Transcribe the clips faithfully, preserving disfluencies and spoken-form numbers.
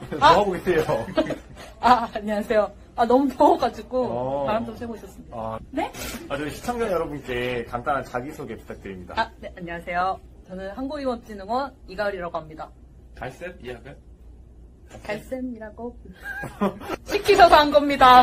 뭐 하고 계세요? 아, 안녕하세요. 아, 너무 더워가지고 어. 바람 좀 쐬고 있었습니다. 아, 네? 아, 저희 시청자 여러분께 간단한 자기소개 부탁드립니다. 아, 네, 안녕하세요. 저는 한국인업진흥원 이가을이라고 합니다. 갈색 이야기? 갈쌤이라고 시키셔서 한 겁니다.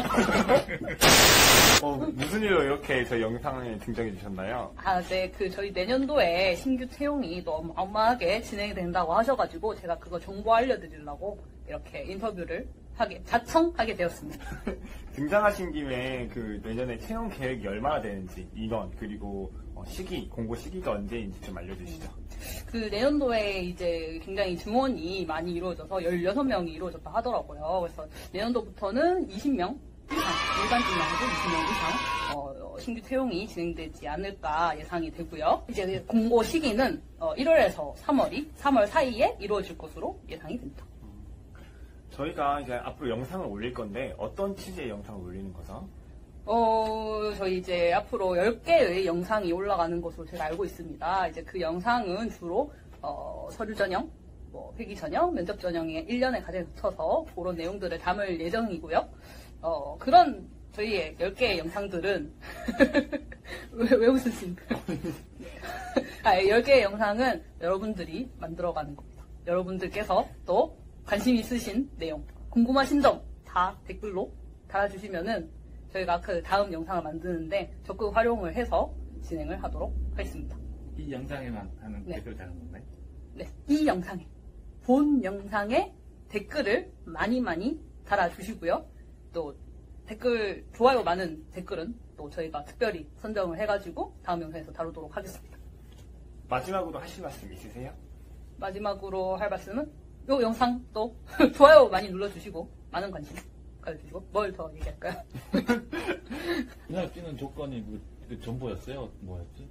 어, 무슨 일로 이렇게 저희 영상에 등장해 주셨나요? 아, 네, 그 저희 내년도에 신규 채용이 또 어마어마하게 진행이 된다고 하셔가지고 제가 그거 정보 알려드리려고 이렇게 인터뷰를 하게 자청하게 되었습니다. 등장하신 김에 그 내년에 채용 계획이 얼마나 되는지 인원 그리고 어, 시기 공고 시기가 언제인지 좀 알려주시죠. 그 내년도에 이제 굉장히 증원이 많이 이루어져서 열여섯 명이 이루어졌다 하더라고요. 그래서 내년도부터는 이십 명 이상, 일반 직망도 이십 명 이상 어, 신규 채용이 진행되지 않을까 예상이 되고요. 이제 공고 시기는 어, 일월에서 삼월이 삼월 사이에 이루어질 것으로 예상이 됩니다. 저희가 이제 앞으로 영상을 올릴 건데 어떤 취지의 영상을 올리는 거죠? 어, 저희 이제 앞으로 열 개의 영상이 올라가는 것으로 제가 알고 있습니다. 이제 그 영상은 주로, 어, 서류 전형, 뭐, 회기 전형, 면접 전형에 일 년에 가장 붙여서 그런 내용들을 담을 예정이고요. 어, 그런 저희의 열 개의 영상들은, 왜, 왜 웃으십니까? 아, 열 개의 영상은 여러분들이 만들어가는 겁니다. 여러분들께서 또 관심 있으신 내용, 궁금하신 점 다 댓글로 달아주시면은 저희가 그 다음 영상을 만드는데 적극 활용을 해서 진행을 하도록 하겠습니다. 이 영상에만 하는 네. 댓글 다는 건가요? 네, 이 영상에 본 영상에 댓글을 많이 많이 달아주시고요. 또 댓글 좋아요 많은 댓글은 또 저희가 특별히 선정을 해가지고 다음 영상에서 다루도록 하겠습니다. 마지막으로 하실 말씀 있으세요? 마지막으로 할 말씀은 이 영상 또 좋아요 많이 눌러주시고 많은 관심 가져주시고 뭘 더 얘기할까요? 그날 뛰는 조건이 그, 그 전보였어요? 뭐였지?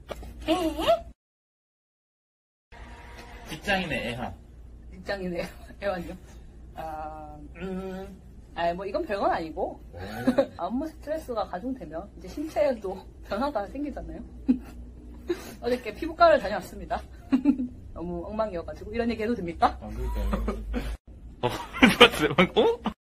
직장인의 애환. 직장인의 애완요. 아, 음, 아, 뭐 이건 별건 아니고 업무 스트레스가 가중되면 이제 신체에도 변화가 생기잖아요. 어저께 피부과를 다녀왔습니다. 너무 엉망이어가지고 이런 얘기 해도 됩니까? 안 그럴까요? 어?